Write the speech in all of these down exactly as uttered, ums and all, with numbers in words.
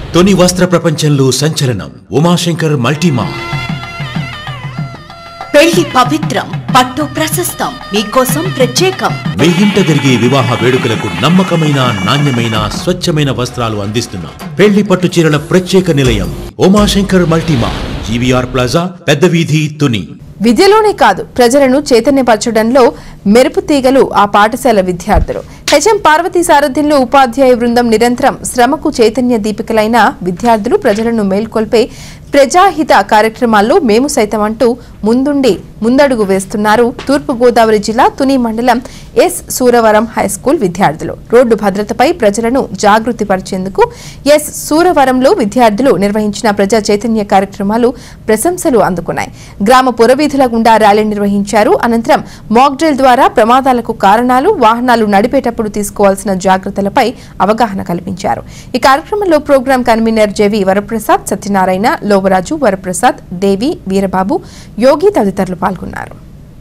తొని వస్త్ర ప్రపంచంలో సంచలనం ఉమాశంకర్ మల్టీమార్. పెళ్లి పవిత్రం, పట్టు ప్రశస్తం, మీకోసం ప్రత్యేకం. మీ ఇంట జరిగే వివాహ వేడుకలకు నమ్మకమైన, నాణ్యమైన, స్వచ్ఛమైన వస్త్రాలు అందిస్తున్నాం. పెళ్లి పట్టు చీరల ప్రత్యేక నిలయం ఉమాశంకర్ మల్టీమార్, జీవీఆర్ ప్లాజా, పెద్ద వీధి, తుని. విద్యలోనే కాదు, ప్రజలను చైతన్యపరచడంలో మెరుపు తీగలు ఆ పాఠశాల విద్యార్థులు. హెచ్ఎం పార్వతీ సారథ్యంలో ఉపాధ్యాయ బృందం నిరంతరం శ్రమకు చైతన్య దీపికలైన విద్యార్థులు ప్రజలను మేల్కొల్పే ప్రజాహిత కార్యక్రమాల్లో మేము సైతం అంటూ ముందుండి ముందడుగు వేస్తున్నారు తూర్పు గోదావరి జిల్లా తుని మండలం ఎస్ సూరవరం హైస్కూల్ విద్యార్థులు. రోడ్డు భద్రతపై ప్రజలను జాగృతి పరిచేందుకు ఎస్ సూరవరంలో విద్యార్థులు నిర్వహించిన ప్రజా చైతన్య కార్యక్రమాలు ప్రశంసలు అందుకున్నాయి. గ్రామ పురవీధుల గుండా ర్యాలీ నిర్వహించారు. అనంతరం మాక్ డ్రిల్ ద్వారా ప్రమాదాలకు కారణాలు, వాహనాలు నడిపేటప్పుడు తీసుకోవాల్సిన జాగ్రత్తలపై అవగాహన కల్పించారు. ఈ కార్యక్రమంలో program convener J V Varaprasad, Satyanarayana, Lovaraju, Varaprasad, Devi, Veerababu, Yogi తదితరులు పాల్గొన్నారు.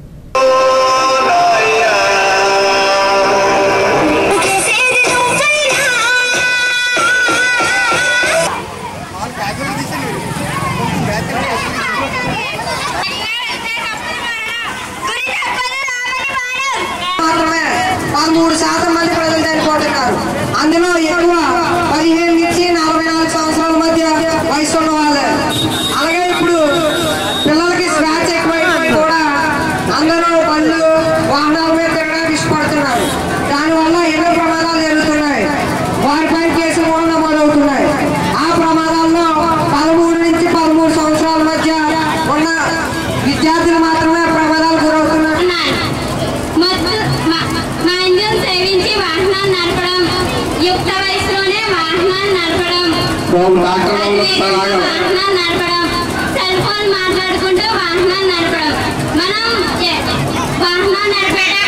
మూడు శాతం మంది ప్రజలు చనిపోతున్నారు. అందులో ఎక్కువ పదిహేను నుంచి నలభై నాలుగు సంవత్సరాల మధ్య వయసు ఉన్న వాళ్ళే. అలాగే ఇప్పుడు పిల్లలకి స్క్రాచ్ ఎక్కువైపోయి కూడా అందరూ బండ్లు వాహనాల మీద తిరగడానికి ఇష్టపడుతున్నారు. దానివల్ల ఎన్నో ప్రమాదాలు జరుగుతున్నాయి. వారిపై కేసులు కూడా నమోదవుతున్నాయి. ఆ ప్రమాదాల్లో పదమూడు నుంచి పదమూడు సంవత్సరాల మధ్య ఉన్న విద్యార్థులు మాత్రమే ప్రమాదాలు గురవుతున్నారు. యుక్త వయసులోనే వాహనాలు నడపడం, వాహనాలు నడపడం, సెల్ ఫోన్ మాట్లాడుకుంటూ వాహనాలు నడపడం. మనం వాహనాలు నడిపేట